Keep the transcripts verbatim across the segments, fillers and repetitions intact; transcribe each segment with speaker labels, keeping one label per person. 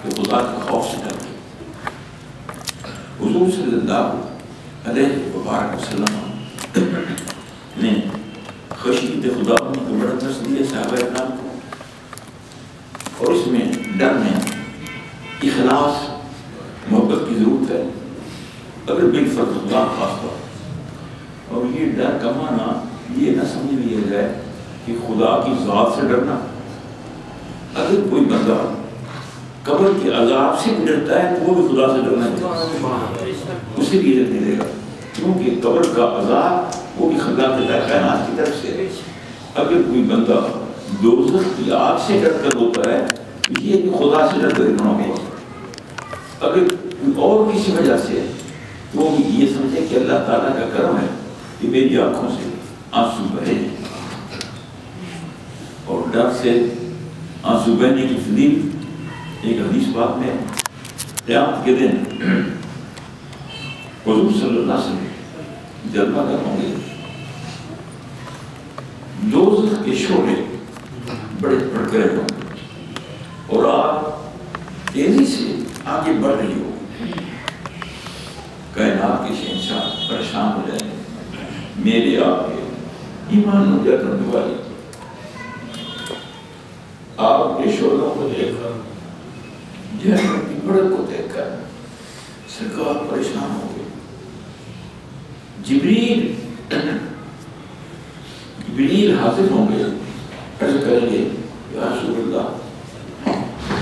Speaker 1: کہ خدا کے خوف سے ڈرتے. حضور صلی اللہ علیہ وسلم نے خشیت خدا کو بڑا درس دیا صحابہ اکرام کو, اور اس میں ڈر میں اخلاص محبت کی ضرورت ہے. اگر بالفرض خدا خاص طور اور یہ ڈر کا معنی یہ نہ سمجھ لیا جائے کہ خدا کی ذات سے ڈرنا. اگر کوئی بندہ قبر کے عذاب سے ڈرتا ہے تو وہ بھی خدا سے ڈرنا چاہیے, اسے بھی عزت ملے گا, کیونکہ قبر کا عذاب وہ بھی خدا کے کائنات کی طرف سے. اگر کوئی بندہ دوزخ کی آگ سے ڈر کر ہوتا ہے تو یہ کہ خدا سے ڈر کر ہوگا. اگر اور کسی وجہ سے تو وہ یہ سمجھے کہ اللہ تعالیٰ کا کرم ہے کہ میری آنکھوں سے آنسو بہے, اور ڈر سے آنسو بہنے کی فضیلت ایک حدیث پاک میں قیامت کے دن حضور صلی اللہ علیہ وسلم جلوہ گر ہوں گے. دوزخ کے شعلے بڑے بھڑکے ہوں گے اور آگ تیزی سے آگے بڑھ رہی ہو. کائنات کے شہنشاہ پریشان ہو جائیں گے, میرے آپ کے ایمان ہو جا کرنے والی آپ کے شعلوں کو دیکھ کر, جہنم کی بھڑک کو دیکھ کر سرکار پریشان ہو گئے. جبریل جبریل حاضر ہوں گے, عرض کریں گے یا رسول اللہ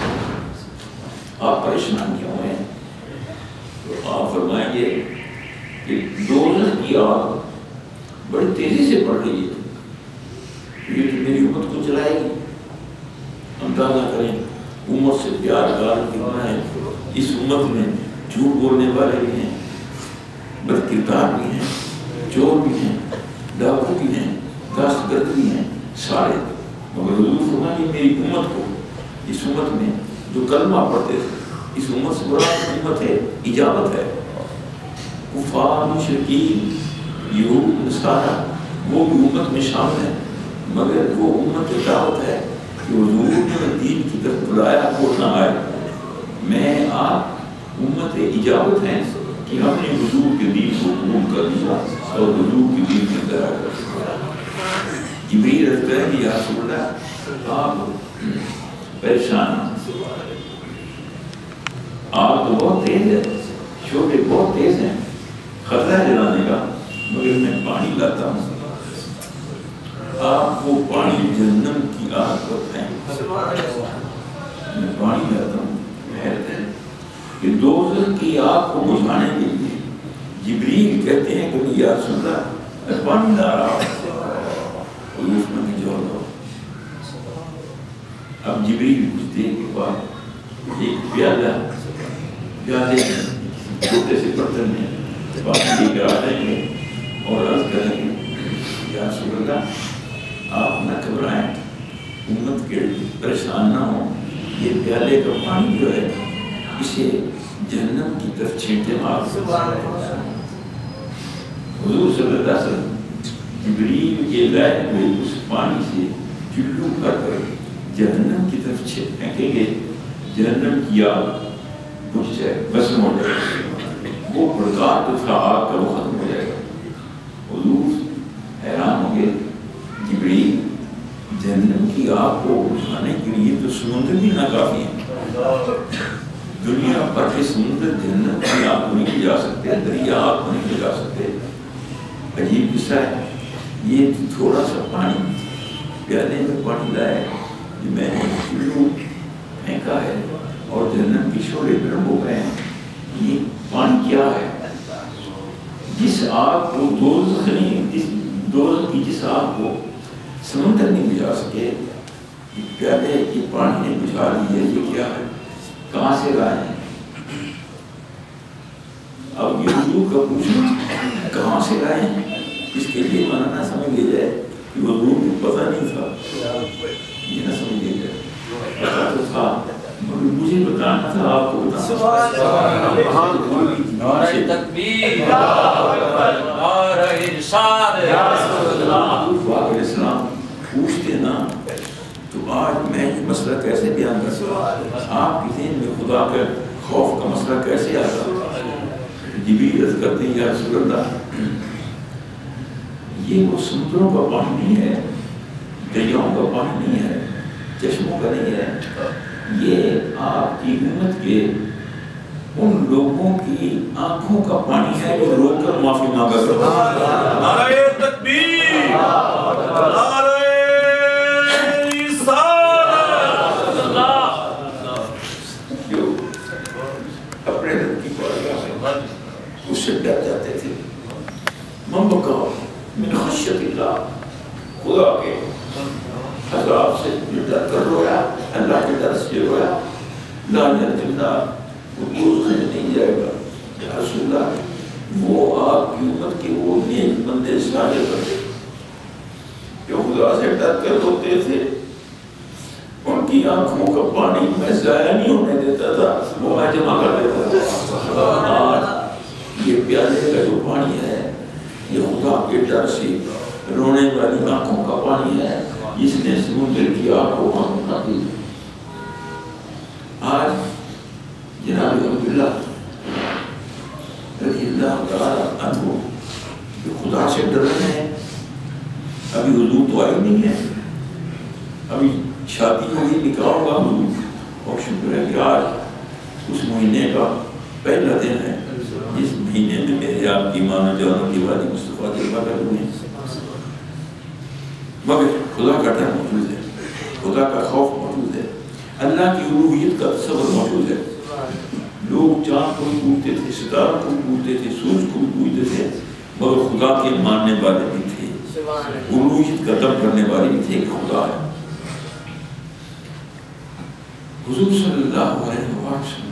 Speaker 1: آپ پریشان کیوں ہیں؟ تو آپ فرمائیں گے کہ دوزخ کی آگ بڑی تیزی سے بڑھ رہی ہے, یہ تو میری امت کو چلائے گی. اندازہ کریں امت سے پیار کار کتنا ہے. اس امت میں جھوٹ بولنے والے بھی ہیں, بد کردار بھی ہیں, چور بھی ہیں, ڈاکو بھی ہیں, دست گرد بھی ہیں, سارے. مگر حضور فرمائیں میری امت کو, اس امت میں جو کلمہ پڑھتے تھے, اس امت سے بڑا امت ہے اجابت ہے. کفار مشرکین یہود نصارہ وہ بھی امت میں شامل ہیں, مگر وہ امت دعوت ہے کہ حضور نے دین کی طرف بلایا وہ نہ آئے. میں آپ امت اجابت ہیں کہ ہم نے حضور کے دین کو قبول کر لیا اور حضور کے دین کے اندر آ کر. جبریل عرض کریں کہ یا رسول اللہ آپ پریشان, آگ تو بہت تیز ہے, شعلے بہت تیز ہیں, خطرہ ہے جلانے کا, مگر میں پانی لاتا ہوں. آپ وہ پانی جہنم کی آگ کو پھینک, میں پانی لاتا ہوں. حیرت ہے کہ دوزخ کی آگ کو بجھانے کے لیے جبریل کہتے ہیں کہ یا رسول اللہ میں پانی لا رہا ہوں, اور اس میں جو ہو. اب جبریل کچھ دیر کے بعد ایک پیالہ پیالے چھوٹے سے برتن میں پانی لے کر آ جائیں گے اور عرض کریں گے یا رسول اللہ آپ نہ گھبرائیں, امت کے پریشان نہ ہوں, یہ پیالے کا پانی جو ہے اسے جہنم کی طرف چھینٹے مار. حضور صلی اللہ علیہ وسلم جبریل کے لائے ہوئے اس پانی سے چلو کر کر جہنم کی طرف پھینکیں گے. جہنم کی آگ بجھ جائے, بس ہو جائے, وہ بھڑکا تو تھا آگ کا وہ ختم ہو جائے گا. حضور حیران ہوں گے, جبریل جہنم کی آگ کو بجھانے کے لیے تو سمندر بھی ناکافی ہے. دنیا پر کے سمندر جہنم کی آگ کو نہیں جا سکتے, دریا آگ کو نہیں جا سکتے. عجیب قصہ ہے. یہ تھوڑا سا پانی پیالے میں پانی لائے کہ میں نے چلو پھینکا ہے اور جہنم کی شعلے گرم ہو گئے ہیں. یہ پانی کیا ہے؟ جس آگ کو دوزخ نہیں, جس دوزخ کی جس آگ کو سمندر نہیں بجھا سکے, پیالے کی پانی نے بجھا لی ہے. یہ کیا ہے؟ کہاں سے لائے ہیں؟ اب یہ حضور کا پوچھنا کہاں سے لائے ہیں, اس کے لیے مانا نہ سمجھ لیا جائے کہ حضور کو پتہ نہیں تھا, یہ نہ سمجھ لیا جائے. پتہ تو تھا مگر مجھے بتانا تھا, آپ کو بتانا.
Speaker 2: نعرہ تکبیر, نعرہ ارشاد,
Speaker 1: حضور پاک علیہ السلام پوچھتے نا تو آج میں یہ مسئلہ کیسے بیان کر سکتا؟ آپ کے ذہن میں خدا کے خوف کا مسئلہ کیسے آتا؟ جبریل عرض کرتے ہیں یا رسول اللہ، یہ وہ سمندروں کا پانی نہیں ہے، دریاؤں کا پانی نہیں ہے، چشموں کا نہیں ہے، یہ آپ کی امت کے ان لوگوں کی آنکھوں کا پانی ہے جو رو کر معافی مانگا کرتا ہے۔
Speaker 2: نعرہ تکبیر، نعرہ رسالت،
Speaker 1: جو اپنے رب کی بارگاہ میں اس سے ڈر جاتے تھے۔ من بکا من خشیت اللہ، خدا کے عذاب سے جو ڈر کر رویا، اللہ کے ڈر سے رویا، لا یرجونا، وہ دوزخ میں نہیں جائے گا۔ یا رسول اللہ، وہ آپ کی امت کے وہ نیک بندے سارے بندے جو خدا سے ڈر کر روتے تھے، ان کی آنکھوں کا پانی میں ضائع نہیں ہونے دیتا تھا، وہ میں جمع کر دیتا تھا۔ آج یہ پیالے کا جو پانی ہے، یہ خدا کے ڈر سے رونے والی آنکھوں کا پانی ہے، جس نے سمندر کی آگ کو خاموش کر دی۔ آج جناب عبداللہ رضی اللہ تعالیٰ عنہ جو خدا سے ڈر رہے ہیں، ابھی حضور تو آئی نہیں ہے، ابھی شادی ہوگی، نکاح ہوگا حضور، اور شکر ہے کہ آج اس مہینے کا پہلا دن ہے جس مہینے میں میرے آپ کی ماں جانوں کی والد مصطفیٰ کے بغیر ہوئے ہیں۔ مگر خدا کا ڈر موجود ہے، خدا کا خوف موجود ہے، اللہ کی الوہیت کا تصور موجود ہے۔ لوگ چاند کو بھی پوجتے تھے، ستاروں کو بھی پوجتے تھے، سورج کو بھی پوجتے تھے، مگر خدا کے ماننے والے بھی تھے، الوہیت کا دم کرنے والے بھی تھے کہ خدا ہے۔ حضور صلی اللہ علیہ وسلم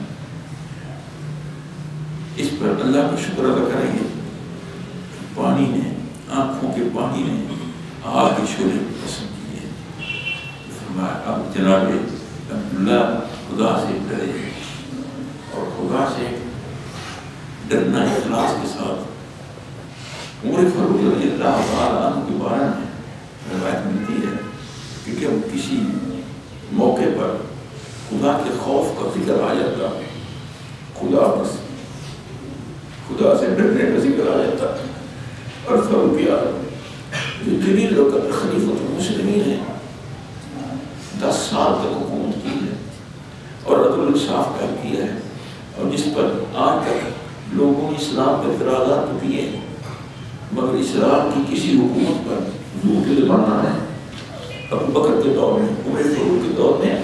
Speaker 1: اس پر اللہ کا شکر ادا کریں گے، پانی نے، آنکھوں کے پانی نے آگ کے شعلے پسند کیے۔ فرمایا اب جناب عبداللہ خدا سے ڈرے، اور خدا سے ڈرنا اخلاص کے ساتھ۔ عمر فاروق رضی اللہ تعالیٰ عنہ کے بارے میں روایت ملتی ہے کہ جب کسی موقع پر خدا کے خوف کا ذکر آ جاتا، خدا بس خدا سے ڈرنے کا ذکر آ جاتا، اور فاروق اعظم جو جلیل القدر خلیفۃ المسلمین ہے، دس سال تک حکومت کی ہے اور عدل و انصاف قائم کیا ہے، اور جس پر آج تک لوگوں نے اسلام پر اعتراضات تو کیے ہیں، مگر اسلام کی کسی حکومت پر حضور کے زمانہ ہے، ابو بکر کے دور میں، عمر فاروق کے دور میں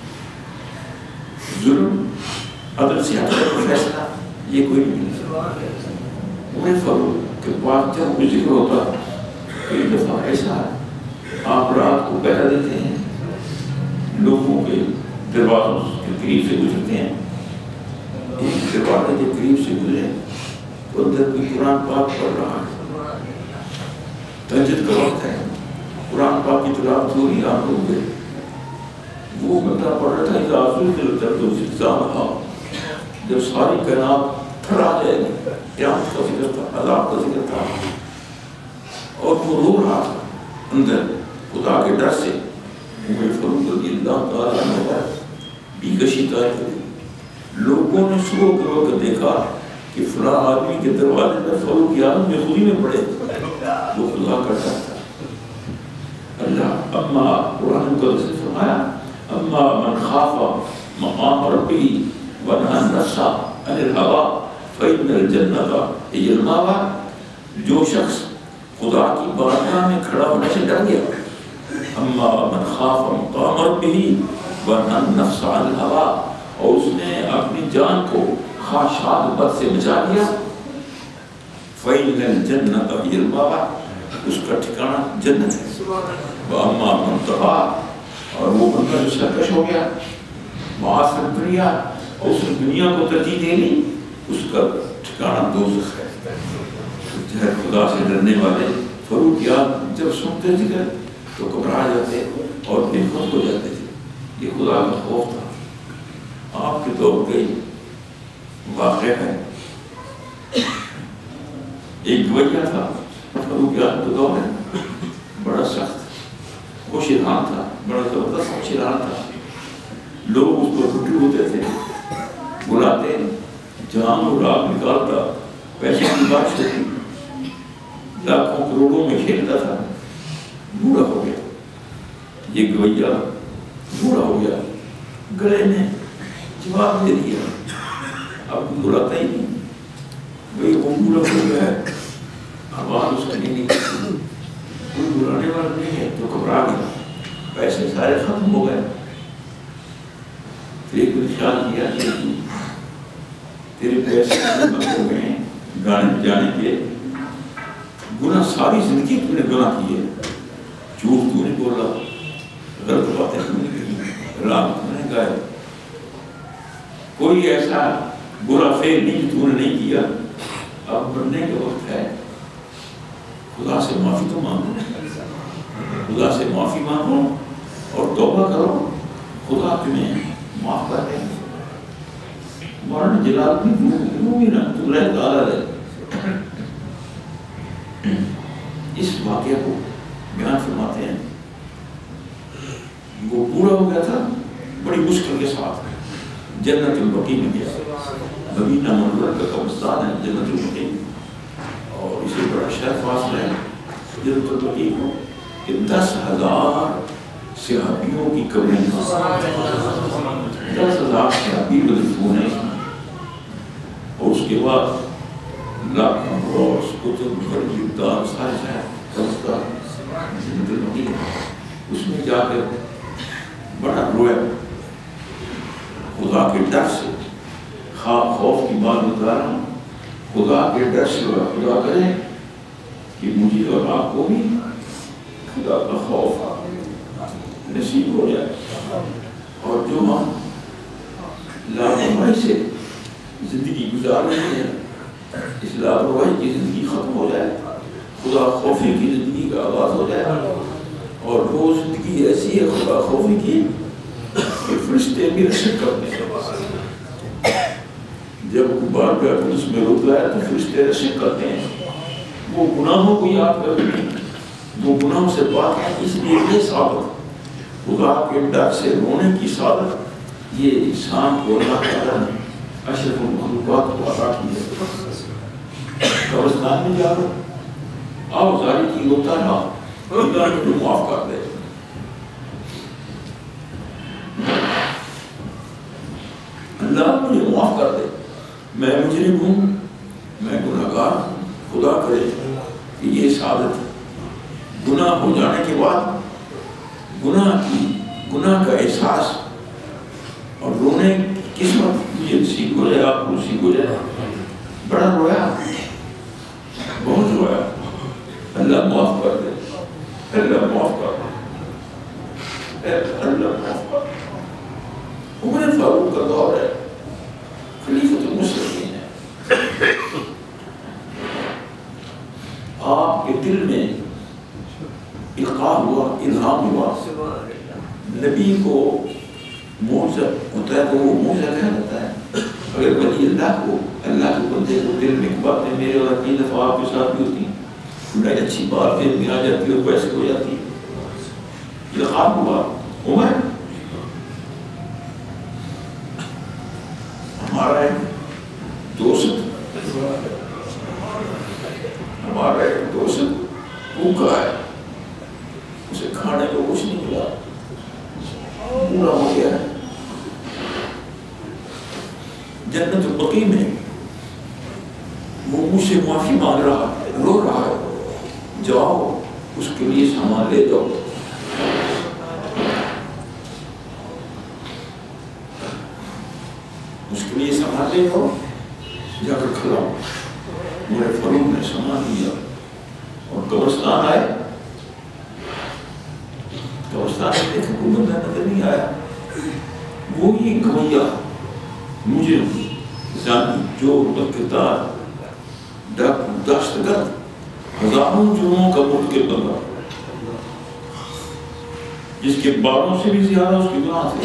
Speaker 1: ظلم عدل سے ہٹ کر فیصلہ یہ کوئی نہیں ملتا۔ عمر فاروق کے بعد جب کوئی ذکر ہوتا، کئی دفعہ ایسا ہے آپ رات کو پہرا دیتے ہیں، لوگوں کے دروازوں کے قریب سے گزرتے ہیں، ایک دروازے کے قریب سے گزرے تو اندر کوئی قرآن پاک پڑھ رہا ہے، تہجد کا وقت ہے، قرآن پاک کی تلاوت ہو رہی، آپ لوگ گئے، وہ بندہ پڑھ رہا تھا اذا زلزلت الارض زلزالها، جب ساری کائنات تھر آ جائے گی، قیامت کا ذکر تھا، عذاب کا ذکر تھا، اور وہ رو رہا تھا اندر خدا کے ڈر سے۔ عمر فاروق رضی اللہ تعالیٰ عنہ پر بیکشی طائف ہوئی، لوگوں نے صبح کے وقت دیکھا کہ فلاں آدمی کے دروازے پر فاروق اعظم میں خودی میں پڑے، وہ خدا کا ڈر تھا۔ اللہ اما قرآن مقدس نے فرمایا اما من خاف مقام ربی ونہى النفس عن الہوى فإن الجنة هي المأوى، جو شخص خدا کی بارگاہ میں کھڑا ہونے سے ڈر گیا، اما من خاف مقام ربہ ونہى النفس عن الہوى، اور اس نے اپنی جان کو خواہشات بد سے بچا لیا، فإن الجنة هي المأوى، اس کا ٹھکانہ جنت ہے۔ وَأَمَّا مَنْ طَغَىٰ، اور وہ بندہ جو سرکش ہو گیا، معاصر دنیا، اور اس نے دنیا کو ترجیح دے لی، اس کا ٹھکانہ دوزخ ہے۔ جو ہے خدا سے ڈرنے والے فاروق اعظم جب سنتے ذکر تو گھبرا جاتے اور بے خود ہو جاتے تھے، یہ خدا کا خوف تھا۔ آپ کے دور کے واقعہ ہے، ایک گویا تھا فاروق اعظم کے دور میں، بڑا سخت، وہ شیران تھا، بڑا زبردست شیران تھا. لوگ اس پر رٹے ہوتے تھے، بلاتے، جان اور آگ نکالتا، پیسے کی بارش ہوتی، لاکھوں کروڑوں میں کھیلتا تھا. بوڑھا ہو گیا، یہ گویا بوڑھا ہو گیا، گلے نے جواب دے دیا، اب بلاتا ہی نہیں. بھئی وہ بوڑھا ہو گیا ہے، آواز اس کا نہیں نکلتی، کوئی بلانے والا نہیں ہے، تو گھبرا گیا. پیسے سارے ختم ہو گئے. ایک دن خیال کیا کہ تیرے پیسے بند ہو گئے ہیں گانے بجانے کے، گناہ ساری زندگی تو نے گناہ کیے، جھوٹ تو نے بولا، غلط باتیں تو نے کہی، رات تو نے گائے، کوئی ایسا برا فعل نہیں تو نے نہیں کیا. اب مرنے کا وقت ہے، خدا سے معافی تو مانگو، خدا سے معافی مانگو اور توبہ کرو، خدا تمہیں معاف کر دیں. مولانا جلال الدین رومی رحمۃ اللہ تعالی علیہ اس واقعہ کو بیان فرماتے ہیں. وہ پورا ہو گیا تھا، بڑی مشکل کے ساتھ جنت البقیع میں گیا. مدینہ منورہ کا قبرستان ہے جنت البقیع، اور اسے بڑا شرف حاصل ہے جنت البقیع کو کہ دس ہزار صحابیوں کی قبریں، دس ہزار صحابی مدفون ہیں. اور اس کے بعد لاکھوں روز کتب بڑی دار سارے شہر قبرستان جنت البقیع، اس میں جا کر بڑا رویا. خدا کے ڈر سے، خوف کی بات بتا رہا ہوں، خدا کے ڈر سے خدا کرے کہ مجھے اور آپ کو بھی خدا کا خوف نصیب ہو جائے، اور جو ہم لاپرواہی سے زندگی گزار رہے ہیں اس لاپرواہی کی زندگی ختم ہو جائے، خدا خوفی کی زندگی کا آغاز ہو جائے. اور وہ زندگی ایسی ہے خدا خوفی کی کہ فرشتے بھی رشک کرتے ہیں. جب بار بار اس میں روتا ہے تو فرشتے رشک کرتے ہیں. وہ گناہوں کو یاد کرتے ہیں، وہ گناہوں سے پاک ہے. اس لیے یہ سعادت، خدا کے ڈر سے رونے کی سعادت، یہ انسان کو اللہ تعالیٰ نے اشرف المخلوقات کو عطا کی ہے. قبرستان میں جا کر آؤ زاری کی روتا رہا، اللہ مجھے معاف کر دے. اللہ مجھے معاف کر دے، میں مجرم ہوں، میں گناہگار ہوں. خدا کرے کہ یہ سعادت گناہ ہو جانے کے بعد گناہ کی گناہ کا احساس اور رونے کی قسمت مجھے نصیب ہو جائے، آپ کو نصیب ہو جائے. بڑا رویا، بہت رویا. اللہ معاف کر دے، اللہ معاف کر دے، اللہ معاف کر دے. عمر فاروق کا دور ہے، خلیفۃ المسلمین ہے. آپ کے دل میں القاء ہوا، الہام ہوا، نبی کو معجزہ ہوتا ہے تو وہ معجزہ کہلاتا ہے. اگر ولی اللہ کو، اللہ کے بندے کو دل میں باتیں میرے اور اپنی دفعہ آپ کے ساتھ بھی ہوتی ہیں، بڑی اچھی بات دل میں آ جاتی ہے اور ویسے ہو جاتی ہے. القاء ہوا. عمر ہمارا ایک دوست ہمارا ایک دوست بھوکا ہے، اسے کھانے کو کچھ نہیں ملا، بوڑھا ہو گیا ہے. جنت البقیع میں وہ مجھ سے معافی مانگ رہا ہے، رو رہا ہے. جاؤ اس کے لیے سامان لے جاؤ. اس کے لیے سامان لے جاؤ، جا کر کھلاؤ. میرے فروغ نے سامان دیا اور قبرستان آئے. قبرستان میں دیکھا کوئی بندہ نظر نہیں آیا. وہی گویا مجھے زانی جو بدکردار ڈاکو داشت گرد ہزاروں جرموں کا مرتکب بندہ، جس کے بالوں سے بھی زیادہ اس کے گناہ تھے،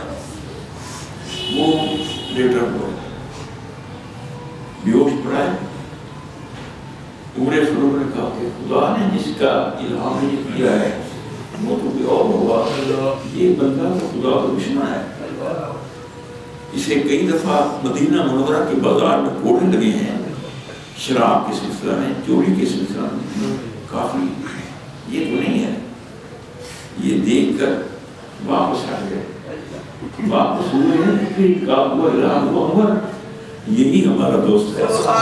Speaker 1: وہ لیٹر ہوا، بیہوش پڑا ہے. عمر فاروق نے کہا کہ خدا نے جس کا الہام مجھے دیا ہے وہ تو بھی اور ہوگا. یہ بندہ تو خدا کا دشمن ہے. اسے کئی دفعہ مدینہ منورہ کے بازار میں کوڑے لگے ہیں شراب کے سلسلہ میں, چوری کے سلسلہ میں. کافی یہ تو نہیں ہے. یہ دیکھ کر واپس آ گئے, واپس ہوئے ہیں. پھر کہا ہوا الہام ہوا عمر یہی ہمارا دوست ہے.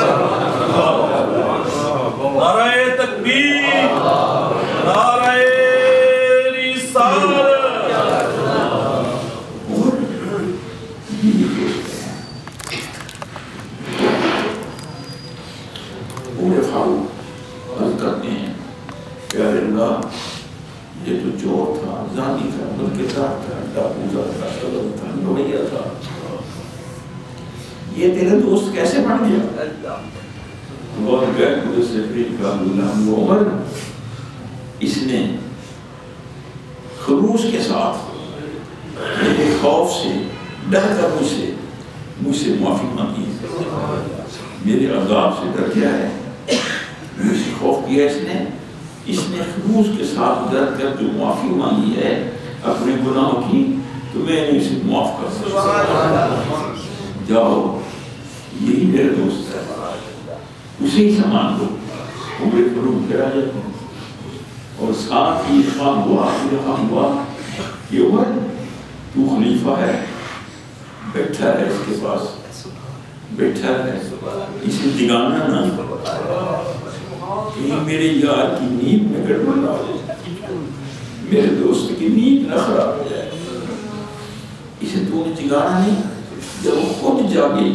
Speaker 2: نعرہ تکبیر, نعرہ رسالت.
Speaker 1: پورے فاروق عرض کرتے ہیں پیارے اللہ یہ تو چور تھا, زانی تھا, ملکدار تھا, ڈاکو تھا, سلم تھا, لوہیا تھا, یہ تیرا دوست کیسے بن گیا؟ اور گئے مجھے سے پریت کا غلام عمر, اس نے خروش کے ساتھ میرے خوف سے ڈر کر مجھ سے مجھ سے معافی مانگی, میرے عذاب سے ڈر گیا ہے, مجھ سے خوف کیا اس نے. اس نے خروش کے ساتھ ڈر کر جو معافی مانگی ہے اپنے گناہوں کی, تو میں نے اسے معاف کر سکتا. جاؤ یہی میرے دوست ہے, اسے ہی سامان دو. عمر فاروق کرا جاتا ہوں اور ساتھ ہی خواہ ہوا خواہ ہوا کہ عمر تو خلیفہ ہے, بیٹھا ہے اس کے پاس, بیٹھا ہے, اسے دگانا نہ کہیں میرے یار کی نیند میں گڑبڑ نہ ہو جائے, میرے دوست کی نیند نہ خراب ہو جائے. اسے تو نے جگانا نہیں, جب وہ خود جاگے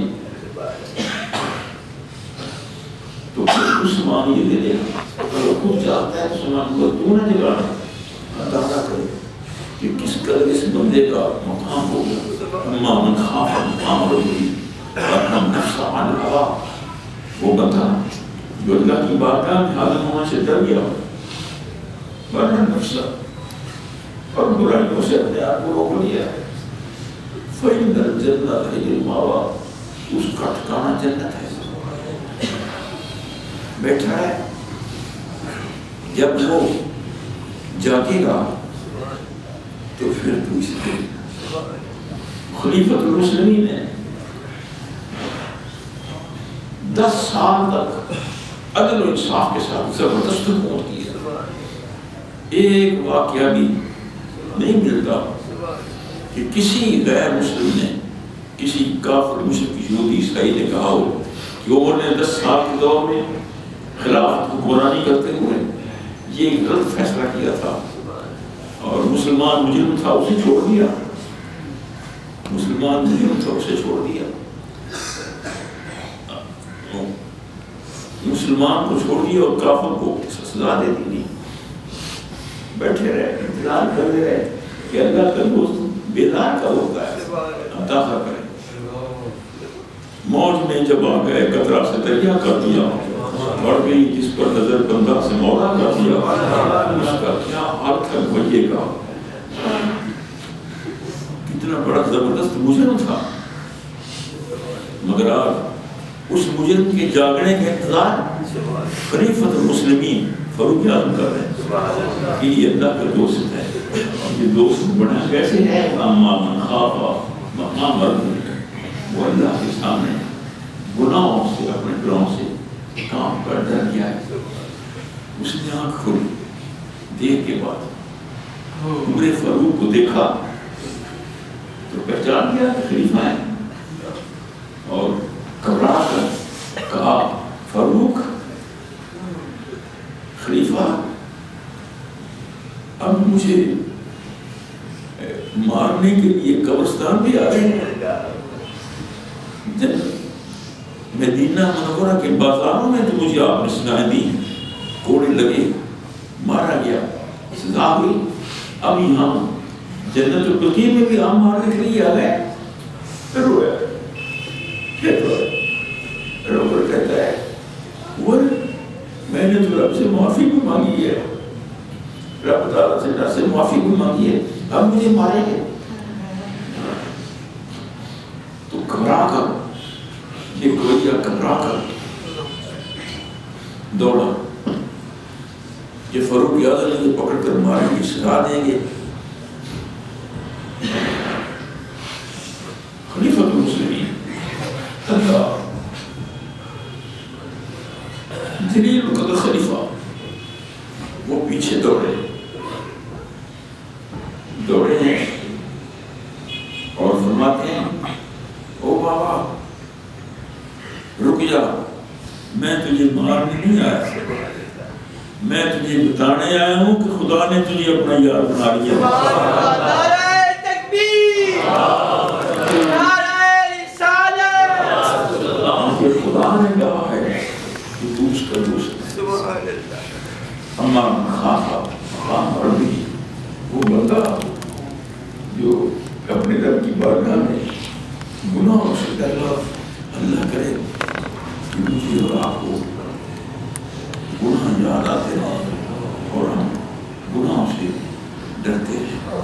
Speaker 1: تو پھر اس سامان یہ دے دے. اگر وہ خود جاگتا ہے تو سامان کو تو نہ جگانا, اندازہ کرے کہ کس قدر اس بندے کا مقام ہوگا. اما من خاف مقام ربی ورنہ نفس عن الہوا, وہ بندہ جو اللہ کی بارگاہ میں حاضر ہونے سے ڈر گیا ورنہ نفس اور برائیوں سے اپنے آپ کو روک لیا, فَإِنَّ الْجَنَّةَ هِيَ الْمَأْوَىٰ, اس کا ٹھکانہ جنت ہے. بیٹھا ہے, جب وہ جاگے گا تو پھر تو اس کے خلیفۃ المسلمین ہے. دس سال تک عدل و انصاف کے ساتھ زبردست حکومت کی ہے. ایک واقعہ بھی نہیں ملتا کہ کسی غیر مسلم نے, کسی کافر مشرک یہودی عیسائی نے کہا ہو کہ عمر نے دس سال کے دور میں خلافت حکمرانی کرتے ہوئے یہ غلط فیصلہ کیا تھا اور مسلمان مجرم تھا اسے چھوڑ دیا, مسلمان مجرم تھا اسے چھوڑ دیا, مسلمان کو چھوڑ دیا اور کافر کو سزا دے دی. بیٹھے رہے, انتظار کر رہے کہ اللہ کا دوست بیدار کا ہوتا ہے, اندازہ کریں. موج میں جب آ گئے قطرہ سے دریا کر دیا, بڑھ گئی جس پر نظر بندہ سے مولا کر دیا, اس کا کیا حال تھا بھئیے کا, کتنا بڑا زبردست مجرم تھا. مگر آج اس مجرم کے جاگنے کا انتظار خلیفۃ المسلمین فاروق اعظم کر رہے ہیں کہ یہ اللہ کا دوست ہے. اور یہ دوست بنا کیسے ہے؟ اما من خاف مقام ربہ, وہ اللہ کے سامنے گناہوں سے, اپنے گناہوں سے کام کر ڈر گیا ہے. اس نے آنکھ کھولی, دیکھ کے بعد عمر فاروق کو دیکھا تو پہچان گیا کہ خلیفہ ہے, اور گھبرا کر کہا فاروق خلیفہ اب مجھے مارنے کے لیے قبرستان بھی آ گئے ہیں. جب مدینہ منورہ کے بازاروں میں تو مجھے آپ نے سنائے دی, کوڑے لگے, مارا گیا, سزا ہوئی. اب یہاں جنت البقیع میں بھی ہم مارنے کے لیے آ گئے. پھر رویا, پھر رویا, رو کہتا ہے وہ میں نے تو رب سے معافی بھی مانگی ہے, رب تعالیٰ سے رب سے معافی بھی مانگی ہے, اب مجھے مارے گے. تو گھبرا کر یہ گویا گھبرا کر دوڑا, کہ فاروق اعظم کو پکڑ کر ماریں گے، سزا دیں گے. خلیفۃ المسلمین اللہ جلیل القدر خلیفہ وہ پیچھے دوڑے دوڑے ہیں اور فرماتے ہیں او بابا رک جا، میں تجھے مارنے نہیں آیا، میں تجھے بتانے آیا ہوں کہ خدا نے تجھے اپنا یار بنا لیا.
Speaker 3: نعرہ تکبیر، نعرہ رسالت.
Speaker 1: کہ خدا نے کہا ہے کہ تو اس کا دوست ہے. اما من خاف مقام ربہ، وہ بندہ جو اپنے رب کی بارگاہ میں گناہوں سے ڈر رہا، اللہ کرے کہ مجھے اور آپ کو گناہ یاد آتے ہیں اور ہم گناہوں سے ڈرتے ہیں.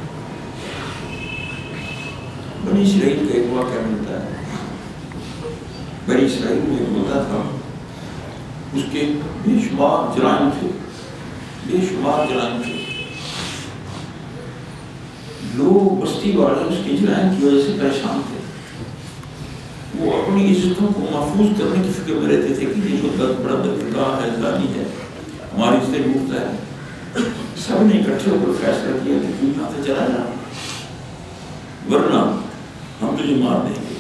Speaker 1: بنی اسرائیل کا ایک واقعہ ملتا ہے. بنی اسرائیل میں ایک ہوتا تھا، اس کے بے شمار جرائم تھے، بے شمار جرائم تھے. لوگ بستی والے اس کے جرائم کی وجہ سے پریشان تھے. وہ اپنی عزتوں کو محفوظ کرنے کی فکر میں رہتے تھے کہ یہ جو بڑا بدکار ہے، زانی ہے، ہماری عزتیں لوٹتا ہے. سب نے اکٹھے ہو کر فیصلہ کیا کہ تو یہاں سے چلا جا، ورنہ ہم تجھے مار دیں گے.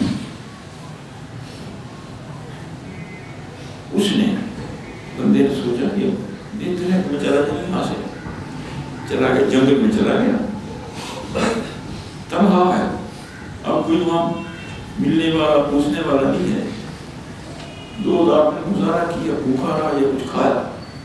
Speaker 1: اس نے بندے نے سوچا کہ دیکھتے ہیں کہ میں چلا جاؤں، یہاں سے چلا گیا، جنگل میں چلا گیا. تنہا ہے، اب کوئی وہاں ملنے والا پوچھنے والا نہیں ہے. دو رات میں گزارا کیا، بھوکا رہا یا کچھ کھایا،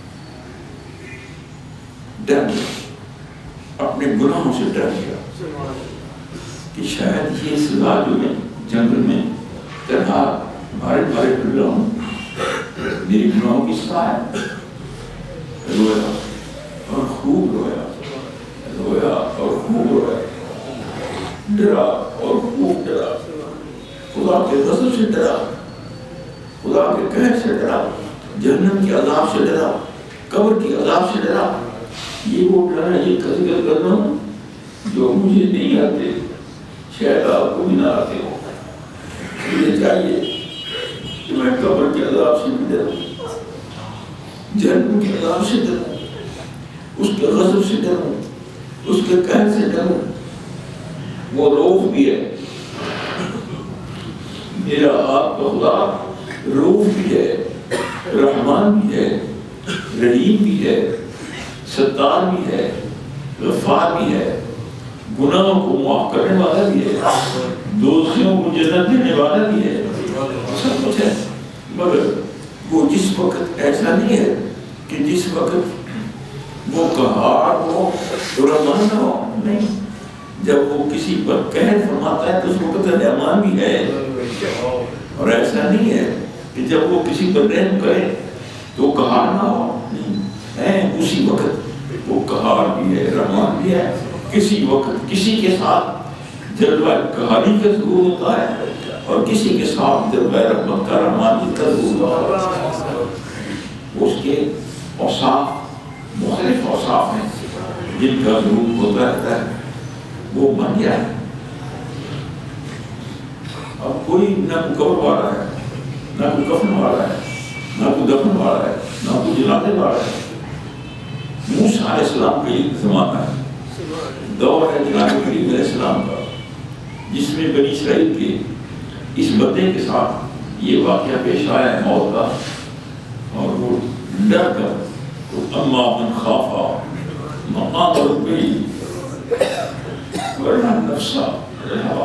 Speaker 1: ڈر گیا، اپنے گناہوں سے ڈر گیا کہ شاید یہ سزا جو میں جنگل میں تنہا بھارے بھارے پھر رہا ہوں میری گناہوں کی سزا ہے. رویا اور خوب رویا، رویا اور خوب رویا، ڈرا اور خوب ڈرا، خدا کے غضب سے ڈرا، خدا کے قہر سے ڈرا، جہنم کے عذاب سے ڈرا، قبر کے عذاب سے ڈرا. یہ وہ ڈر ہے یہ ذکر کر رہا ہوں جو مجھے نہیں آتے، شاید آپ کو بھی نہ آتے ہو. مجھے چاہیے کہ میں قبر کے عذاب سے بھی ڈروں، جہنم کے عذاب سے ڈروں، اس کے غضب سے ڈروں، اس کے قہر سے ڈروں. وہ روح بھی ہے، میرا آپ کا خدا روح بھی ہے، رحمان بھی ہے، رحیم بھی ہے، ستار بھی ہے، غفار بھی ہے، گناہوں کو معاف کرنے والا بھی ہے، دوستیوں کو جنت دینے والا بھی ہے، سب کچھ ہے. مگر وہ جس وقت ایسا نہیں ہے کہ جس وقت وہ قہار ہو تو رحمان نہ ہو، نہیں. جب وہ کسی پر قہر فرماتا ہے تو اس وقت رحمان بھی ہے. اور ایسا نہیں ہے کہ جب وہ کسی پر رحم کرے تو قہار نہ ہو، نہیں ہے. اسی وقت وہ قہار بھی ہے، رحمان بھی ہے. کسی وقت کسی کے ساتھ جلوہ قہاری کا ظہور ہوتا ہے اور کسی کے ساتھ جلوہ رحمت کا رحمانی کا ظہور ہوتا ہے. اس کے اوصاف مختلف اوصاف ہیں جن کا ظہور ہوتا رہتا ہے. وہ بن گیا ہے. اب کوئی نہ کوئی قبر والا ہے، نہ کوئی کفن والا ہے، نہ کوئی دفن والا ہے، نہ کوئی جنازے والا ہے. موسیٰ علیہ السلام کا ایک زمانہ ہے، دور ہے جناب کریم علیہ السلام کا، جس میں بنی اسرائیل کے اس بندے کے ساتھ یہ واقعہ پیش آیا ہے موت کا. اور وہ ڈر کر اما من خافا مقام ربہ ورنہ نفسا الہوا،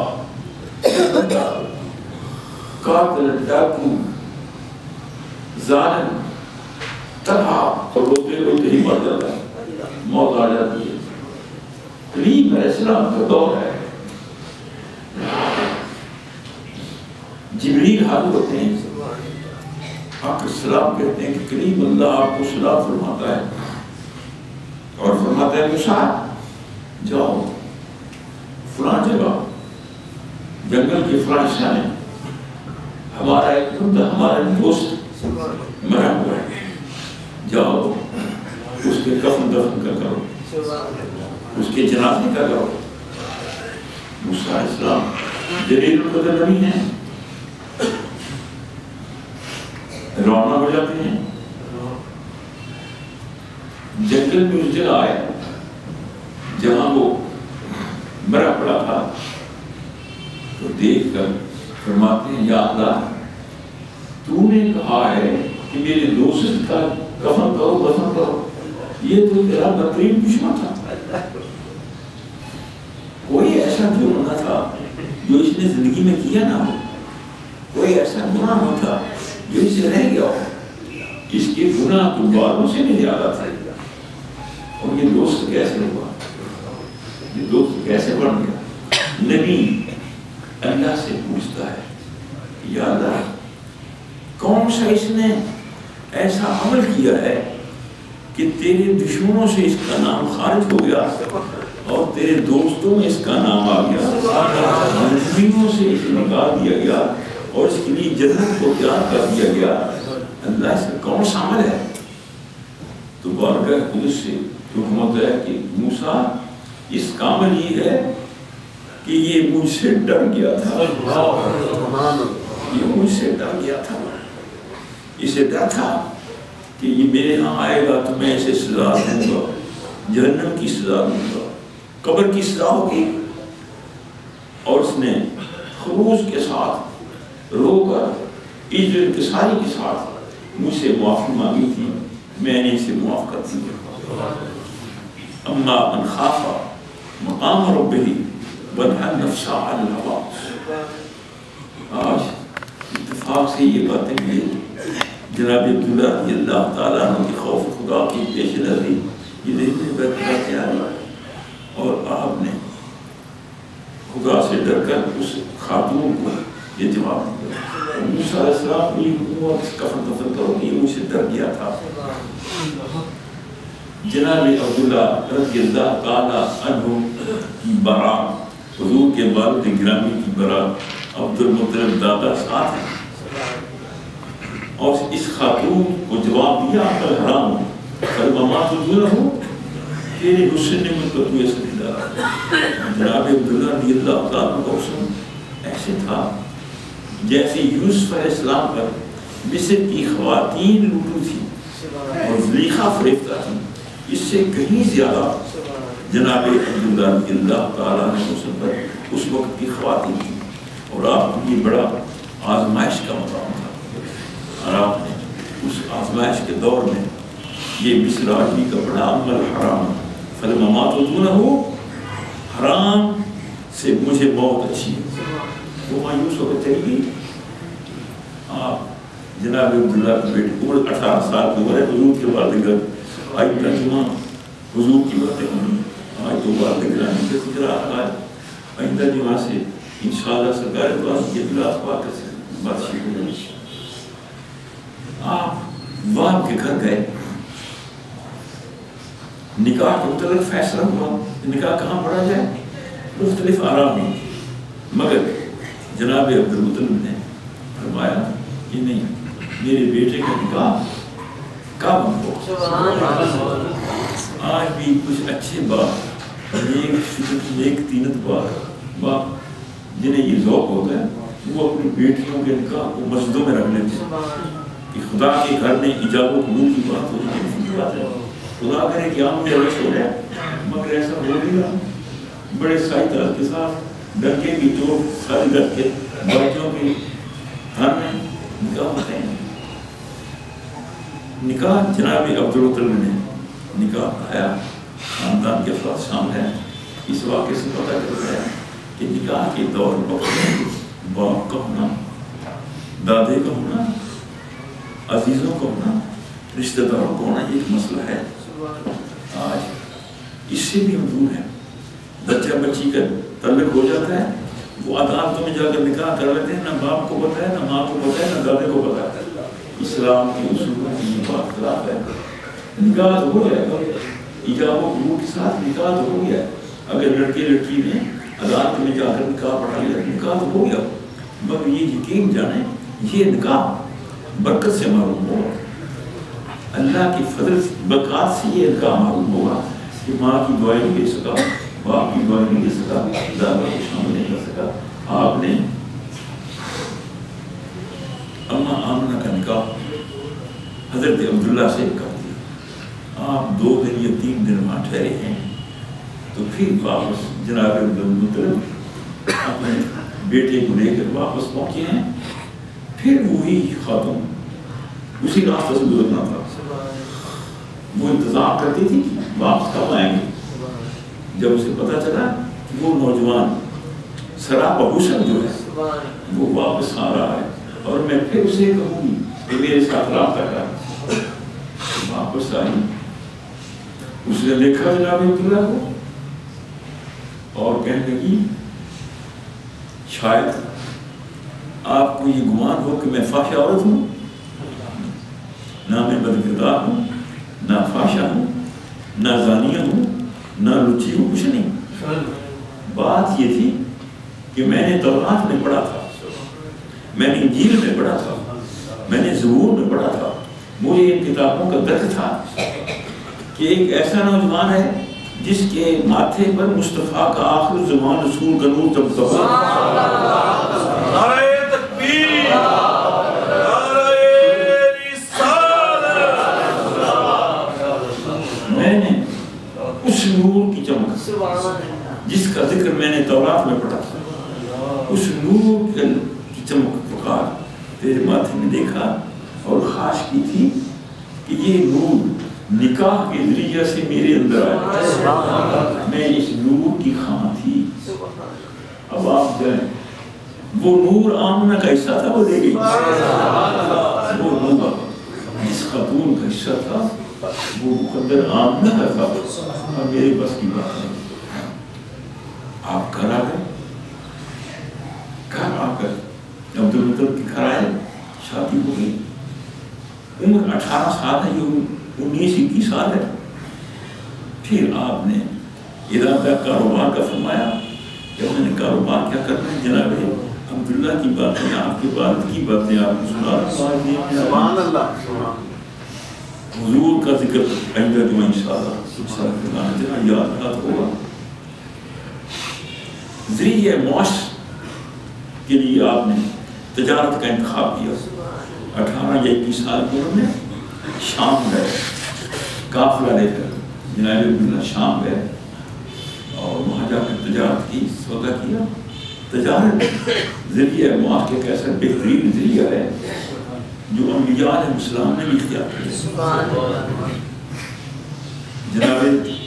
Speaker 1: قاتل ڈاکو ظالم تنہا اور روتے روتے ہی مر جاتا ہے، موت آ جاتی ہے. کریم علیہ السلام کا دور ہے. جبریل حاضر ہوتے ہیں، آپ السلام کہتے ہیں کہ کریم اللہ آپ کو سلام فرماتا ہے اور فرماتا ہے موسیٰ جاؤ فلاں جگہ جنگل کے فلاں حصہ میں ہمارا ایک بندہ ہمارا دوست مرا ہوا ہے، جاؤ اس کے کفن دفن کا کرو، اس کے جنازے کا کرو۔ موسیٰ علیہ السلام جلیل القدر نبی ہیں، روانہ ہو جاتے ہیں، جنگل میں اس جگہ آئے جہاں وہ مرا پڑا تھا، تو دیکھ کر فرماتے ہیں یا اللہ تو نے کہا ہے کہ میرے دوست کا کفن کرو دفن کرو، یہ تو تیرا بدترین دشمن تھا، کوئی ایسا جرم نہ تھا جو اس نے زندگی میں کیا نہ ہو، کوئی ایسا گناہ نہ تھا جو اس سے رہ گیا ہو، اس کے گناہ تو باروں سے بھی زیادہ تھا، اور یہ دوست کیسے ہوا، یہ دوست کیسے بن گیا؟ نبی اللہ سے پوچھتا ہے یا اللہ کون سا اس نے ایسا عمل کیا ہے کہ تیرے دشمنوں سے اس کا نام خارج ہو گیا اور تیرے دوستوں میں اس کا نام آ گیا، نبیوں سے اس نے نکال دیا گیا اور اس کے لیے جنت کو تیار کر دیا گیا، اللہ اس کا کون سا عمل ہے؟ تو بارگاہ قدس سے حکمت ہے کہ موسیٰ اس کا عمل یہ ہے کہ یہ مجھ سے ڈر گیا تھا، یہ مجھ سے ڈر گیا تھا، اسے ڈر تھا کہ یہ میرے ہاں آئے گا تو میں اسے سزا دوں گا، جہنم کی سزا دوں گا، قبر کی سزا ہوگی، اور اس نے خروج کے ساتھ رو کر عجز و انکساری کے ساتھ مجھ سے معافی مانگی تھی، میں نے اسے معاف کر دیا۔ اما من خاف مقام ربہ ونہا النفس عن الہویٰ۔ آج اتفاق سے یہ باتیں بھی جناب عبداللہ رضی اللہ تعالیٰ عنہ کی خوف خدا کی پیش نظری یہ ذہن میں باتیں آ رہی، اور آپ نے خدا سے ڈر کر اس خاتون کو یہ جواب دیا، موسیٰ علیہ السلام کو یہ حکومت اس کفن دفن کرو، یہ مجھ سے ڈر گیا تھا۔ جناب عبداللہ رضی اللہ تعالیٰ عنہ کی برات، حضور کے والد گرامی کی برات، عبد المطلب دادا ساتھ ہیں، اور اس خاتون کو جواب دیا کل حرام ہو، فرماما تجھے ہو تیرے حسن نے مجھ کو تو ایسا دلا۔ جناب عبداللہ رضی اللہ تعالیٰ کا حسن ایسے تھا جیسے یوسف علیہ السلام پر مصر کی خواتین لوٹو تھی اور زلیخا فریفتہ تھی، اس سے کہیں زیادہ جناب عبداللہ رضی اللہ تعالیٰ نے حسن پر اس وقت کی خواتین تھی، اور آپ کو یہ بڑا آزمائش کا مقام تھا، اور آپ نے اس آزمائش کے دور میں یہ مصر آدمی کا بڑا عمل حرام فلما تُونَهُ حرام سے مجھے بہت اچھی ہے، وہ مایوس ہو کے چلی گئی۔ آپ جناب عبداللہ کی بیٹی عمر اٹھارہ سال کی عمر ہے، حضور کے والدگھر آئی ترجمہ حضور کی باتیں ہوئی، آج تو والدگرانی کے ذکرات آئے، آئندہ جمعہ سے انشاءاللہ سرکار دعا کی اطلاعات پاکر سے بات شروع ہوئی۔ آپ باپ کے گھر گئے، نکاح کے متعلق فیصلہ ہوا، نکاح کہاں پڑھا جائے، مختلف آرام ہیں، مگر جناب عبد المطلب نے فرمایا کہ نہیں، میرے بیٹے کا نکاح کعبہ ہو۔ آج بھی کچھ اچھے باپ، نیک فکر نیک تینت باپ باپ جنہیں یہ ذوق ہوتا ہے، وہ اپنی بیٹیوں کے نکاح کو مسجدوں میں رکھ لیتے ہیں کہ خدا کے گھر میں ایجاب و قبول کی بات ہو رہی ہے، خدا کرے کہ عام میں رش ہو جائے، مگر ایسا ہو نہیں رہا۔ بڑے سائی طرح کے ساتھ ڈرکے بھی جو سارے ڈر کے بچوں کے گھر میں نکاح ہوتے ہیں۔ نکاح جناب عبدالمطلب نے نکاح پڑھایا، خاندان کے افراد شامل ہیں، اس واقعے سے پتہ چلتا ہے کہ نکاح کے دور میں باپ کا ہونا، دادے کا ہونا، عزیزوں کا ہونا، رشتہ داروں کا ہونا ایک مسئلہ ہے۔ آج اس سے بھی ہم دور ہیں، بچہ بچی کا تعلق ہو جاتا ہے، وہ عدالتوں میں جا کر نکاح کر لیتے ہیں، نہ باپ کو پتہ ہے، نہ ماں کو پتہ ہے، نہ دادے کو پتہ ہے۔ اسلام کے اصولوں کی یہ بات خلاف ہے۔ نکاح تو ہو جائے گا، ایجاب و قبول کے ساتھ نکاح تو ہو گیا، اگر لڑکے لڑکی نے عدالت میں جا کر نکاح پڑھا لیا نکاح تو ہو گیا، مگر یہ یقین جانیں یہ نکاح برکت سے معروم ہو، اللہ کی فضل برکات سے یہ ان کا معلوم ہوگا کہ ماں کی دعائیں نہیں دے سکا، باپ کی دعائیں نہیں دے سکا، دادا کو شامل نہیں کر سکا. آپ نے اماں آمنہ کا نکاح حضرت عبداللہ سے کر دیا. آپ دو دن یا تین دن وہاں ٹھہرے ہیں تو پھر واپس جناب عبدالمطلب اپنے بیٹے کو لے کر واپس پہنچے ہیں. پھر وہی خاتون اسی راستہ سے گزرنا تھا. وہ انتظار کرتی تھی واپس کب آئیں گے. جب اسے پتا چلا کہ وہ نوجوان سراپا حسن جو ہے وہ واپس آ رہا ہے اور میں پھر اسے کہوں گی کہ میرے ساتھ رابطہ کر، واپس آئی. اس نے دیکھا جناب عبداللہ کو اور کہنے لگی شاید آپ کو یہ گمان ہو کہ میں فاحشہ عورت ہوں. نہ میں بدکردار ہوں، نہ فاحشہ ہوں، نہ زانیہ ہوں، نہ لچی ہوں، کچھ نہیں. بات یہ تھی کہ میں نے تورات میں پڑھا تھا، میں نے انجیل میں پڑھا تھا، میں نے زبور میں پڑھا تھا. مجھے ان کتابوں کا درد تھا کہ ایک ایسا نوجوان ہے جس کے ماتھے پر مصطفیٰ کا آخر زمان رسول کا نور تب
Speaker 2: نعرہ تکبیر، نعرہ رسالت.
Speaker 1: میں نے اس نور کی چمک جس کا ذکر میں نے تورات میں پڑھا تھا، اس نور کی چمک پکار تیرے ماتھے میں دیکھا اور خواہش کی تھی کہ یہ نور نکاح کے ذریعے سے میرے اندر آئے. میں اس نور کی خواہاں تھی. اب آپ جائیں، وہ نور آمنہ کا حصہ تھا، وہ لے گئی. وہ نور جس خاتون کا حصہ تھا وہ مقدر آمنہ کا تھا اور میرے بس کی بات نہیں. آپ گھر آ گئے، گھر آ کر عبدالمطلب کے گھر آئے، شادی ہو گئی. عمر اٹھارہ سال ہے، یہ انیس اکیس سال ہے. پھر آپ نے ارادہ کاروبار کا فرمایا کہ میں نے کاروبار کیا کرنا ہے. جناب عبداللہ کی باتیں، آپ کے والد کی باتیں آپ کو سنا رہا ہوں. حضور کا ذکر آئندہ جو انشاءاللہ جہاں یاد رات ہوگا. ذریعہ معاش کے لیے آپ نے تجارت کا انتخاب کیا. اٹھارہ یا اکیس سال کی عمر میں شام گئے، قافلہ لے کر جناب عبداللہ شام گئے اور وہاں جا کر تجارت کی، سودا کیا. تجارت ذریعہ معاش کے ایسا بہترین ذریعہ ہے جو انبیاء علیہ السلام نے بھی اختیار کیا. جناب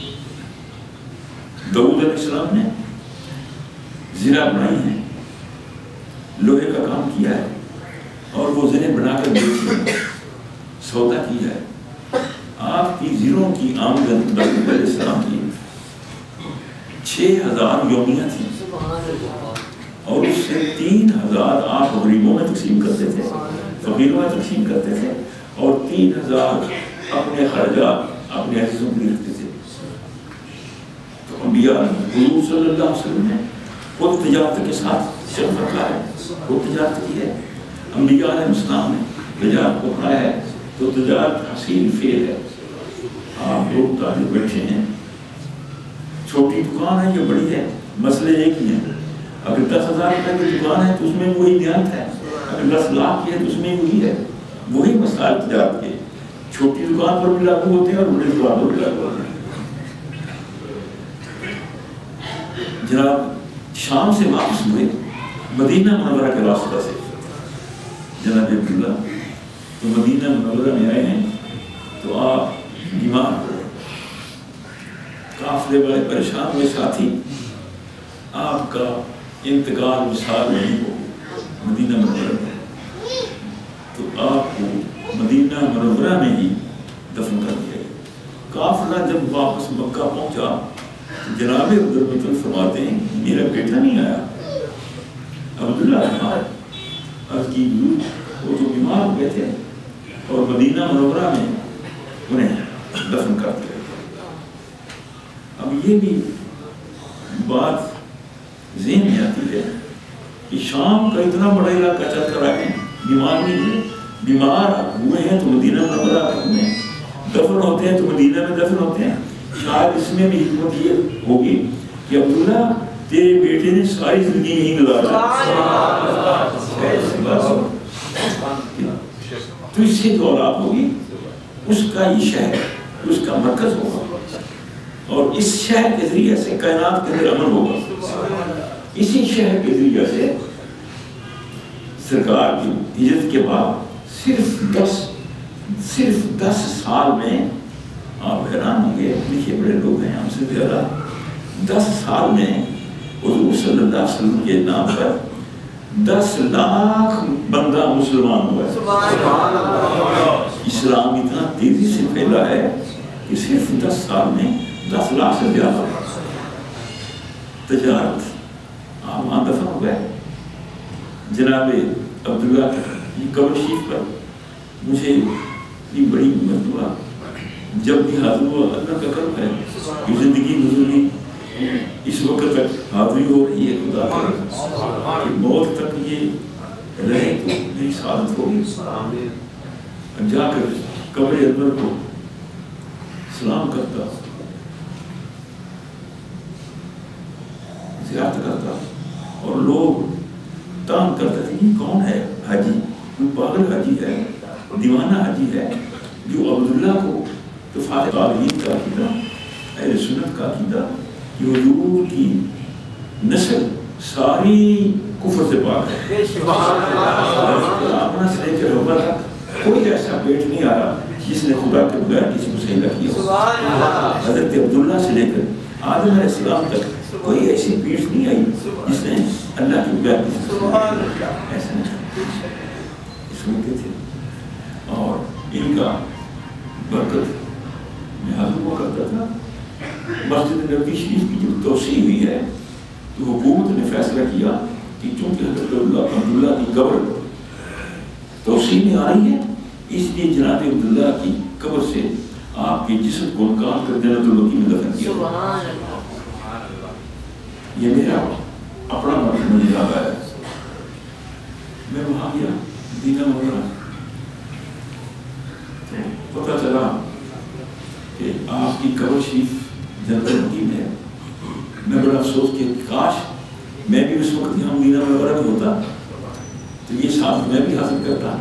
Speaker 1: داؤد علیہ السلام نے زرہ بنائی ہے، لوہے کا کام کیا ہے اور وہ زریں بنا کر بیچی ہے، سودا کیا ہے. آپ کی زروں کی آمدن داؤد علیہ السلام کی چھ ہزار یومیہ تھی اور اس سے تین ہزار آپ غریبوں میں تقسیم کرتے تھے، فقیروں میں تقسیم کرتے تھے اور تین ہزار اپنے خرچات اپنے عزیزوں کے لیے رکھتے تھے. تو انبیاء حضور صلی اللہ علیہ وسلم نے خود تجارت کے ساتھ چل رکھا ہے، خود تجارت کی ہے. انبیاء علیہ السلام نے تجارت کو اپنایا ہے تو تجارت حسین فعل ہے. آپ لوگ تاجر بیٹھے ہیں، چھوٹی دکان ہے یا بڑی ہے، مسئلے ایک ہی ہیں. اگر دس ہزار روپے کی دکان ہے تو اس میں وہی دیانت ہے، اگر دس لاکھ کی ہے تو اس میں وہی ہے. وہی مسائل تجارت کے چھوٹی دکان پر بھی لاگو ہوتے ہیں اور بڑی دکان پر بھی لاگو ہوتے ہیں. جناب شام سے واپس ہوئے مدینہ منورہ کے راستہ سے جناب عبداللہ تو مدینہ منورہ میں آئے ہیں تو آپ بیمار ہو گئے. قافلے والے پریشان ہوئے ساتھی، آپ کا انتقال وصال نہیں ہو مدینہ منورہ میں، تو آپ کو مدینہ منورہ میں ہی دفن کر دیا گیا. قافلہ جب واپس مکہ پہنچا جناب عبدالمطلب فرماتے ہیں میرا بیٹا نہیں آیا. عبداللہ عرض کی وہ تو بیمار ہو گئے تھے اور مدینہ منورہ میں انہیں دفن کر دیا گیا. اب یہ بھی بات ذہن میں آتی ہے کہ شام کا اتنا بڑا علاقہ چل کر آئے، بیمار نہیں ہوئے، بیمار ہوئے ہیں تو مدینہ منورہ میں دفن ہوتے ہیں تو مدینہ میں دفن ہوتے ہیں. شاید اس میں بھی حکمت یہ ہوگی کہ عبداللہ تیرے بیٹے نے ساری زندگی یہیں گزارا. تو اس سے جو اولاد ہوگی اس کا یہ شہر اس کا مرکز ہوگا اور اس شہر کے ذریعے سے کائنات کے اندر امن ہوگا. اسی شہر کے ذریعے سے سرکار کی ہجرت کے بعد صرف دس صرف دس سال میں آپ حیران ہوں گے, لکھے بڑے لوگ ہیں ہم سے زیادہ, دس سال میں حضور صلی اللہ علیہ وسلم کے نام پر دس لاکھ بندہ مسلمان ہوا ہے. اسلام اتنا تیزی سے پھیلا ہے کہ صرف دس سال میں دس لاکھ سے زیادہ تجارت آپ وہاں دفن ہو گئے. جناب عبداللہ کی قبر شریف پر مجھے یہ بڑی مرتبہ جب بھی حاضر ہوا, اللہ کا کرم ہے کہ زندگی گزری اس وقت تک حاضری ہو رہی ہے. خدا کرے کہ موت تک یہ رہے تو میری سعادت ہوگی. جا کر قبر انور کو سلام کرتا, زیارت کرتا, اور لوگ تان کرتے تھے یہ کون ہے حاجی, وہ پاگل حاجی ہے, دیوانہ حاجی ہے جو عبداللہ کو تو فاتح قابلین کا عقیدہ, اہل سنت کا عقیدہ کہ حضور کی نسل ساری کفر سے پاک ہے. آمنہ سے لے کر حبر تک کوئی ایسا پیٹ نہیں آ رہا جس نے خدا کے بغیر کسی کو سجدہ کیا. حضرت عبداللہ سے لے کر آدم علیہ السلام تک کوئی ایسی پیٹ نہیں آئی جس نے اللہ کے بغیر کسی کو سجدہ کیا. ایسا نہیں سنتے تھے اور ان کا برکت میں حاضر ہوا کرتا تھا. مسجد نبوی شریف کی جو توسیع ہوئی ہے تو حکومت نے فیصلہ کیا کہ چونکہ حضرت عبداللہ کی قبر توسیع میں آ رہی ہے اس لیے جناب عبداللہ کی قبر سے آپ کے جسم کو نکال کر جنت البقیع میں دفن کیا. یہ میرا اپنا مجھے یاد آیا. میں وہاں گیا مدینہ منورہ, پتہ چلا کہ آپ کی قبر شریف جنت البقیع میں ہے. میں بڑا افسوس کہ کاش میں بھی اس وقت یہاں مدینہ منورہ میں ہوتا تو یہ ساتھ میں بھی حاصل کرتا.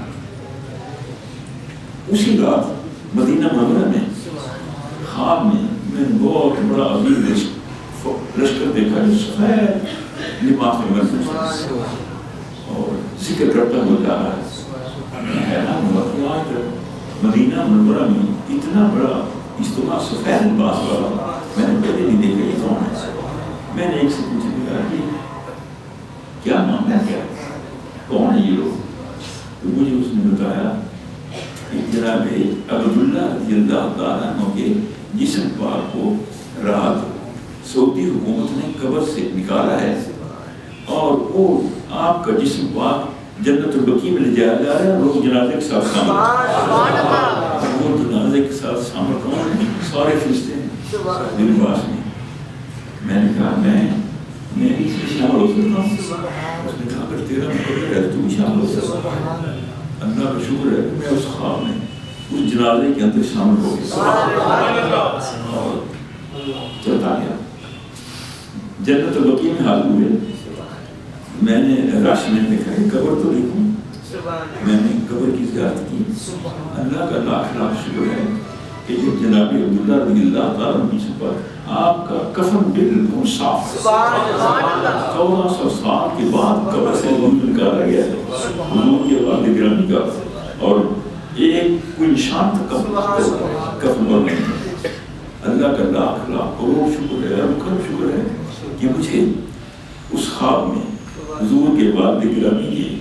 Speaker 1: اسی رات مدینہ منورہ میں خواب میں میں نے بہت بڑا عظیم لشکر دیکھا جو سفید لباس میں محفوظ اور ذکر کرتا ہوا جا رہا ہے. میں حیران ہوا کہ آج مدینہ منورہ میں اتنا بڑا اجتماع سفید لباس والا میں نے پہلے نہیں دیکھا. یہ کون ہے؟ میں نے ایک سے پوچھا کہ کیا نام ہے, کیا کون ہے یہ لوگ؟ تو مجھے اس نے بتایا کہ جناب عبداللہ رضی اللہ تعالیٰ عنہ کے جسم پاک کو رات سعودی حکومت نے قبر سے نکالا ہے اور وہ آپ کا جسم پاک جنت البقیع میں لے جایا جا رہا ہے. لوگ جنازے کے ساتھ شامل وہ جنازے کے ساتھ شامل کون ہیں؟ سارے فرشتے ہیں میرے پاس میں. میں نے کہا میں میں اس میں شامل ہو سکتا ہوں. اس نے کہا اگر تیرا مقرر ہے تو بھی شامل ہو سکتا ہے. اللہ کا شکر ہے میں اس خواب میں اس جنازے کے اندر شامل ہو گیا اور چلتا گیا. جنت البقیع میں حاضر ہوئے. میں نے رش میں دیکھا کہ قبر تو دیکھوں. میں نے قبر کی زیارت کی. اللہ کا لاکھ لاکھ شکر ہے کہ جب جناب عبداللہ رضی اللہ تعالیٰ عنہ پر آپ کا کفن بالکل صاف چودہ سو سال کے بعد قبر سے نکالا گیا ہے حضور کے والد گرامی کا, اور ایک کوئی نشان تک کفن پر نہیں. اللہ کا لاکھ لاکھ کروڑ شکر ہے, رکھن شکر ہے کہ مجھے اس خواب میں حضور کے والد گرامی کی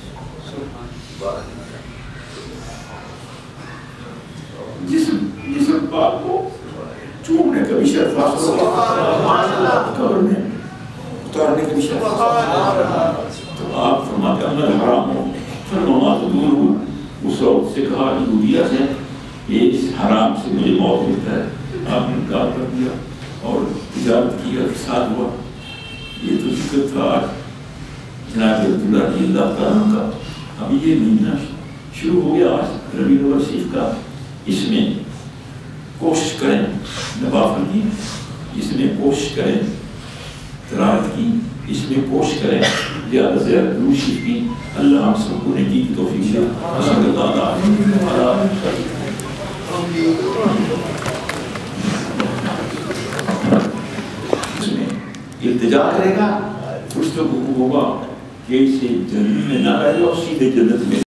Speaker 1: جسم جسم پاک کو چومنے کا بھی شرف حاصل ہوا, قبر میں اتارنے کا بھی شرف حاصل ہوا. تو آپ فرماتے ہیں اللہ حرام ہو فرماما تو دور ہو. اس وقت سے کہا یہودیہ سے یہ اس حرام سے مجھے موت ملتا ہے. آپ نے انکار کر دیا اور تجارت کی اور فساد ہوا. یہ تو ذکر تھا جناب عبداللہ رضی اللہ تعالیٰ کا. اب یہ مہینہ شروع ہو گیا آج ربیع الاول شریف کا. اس میں کوشش کریں نوافل کی، اس میں کوشش کریں تلاوت کی، اس میں کوشش کریں زیادہ سے زیادہ درود شریف کی۔ اللہ ہم سب کو نیکی کی توفیق دے۔ صلی اللہ علیہ وسلم۔ اس میں التجا کرے گا، اس کو ہوگا کہ اسے جنت میں نہ رہے اور سیدھے جنت میں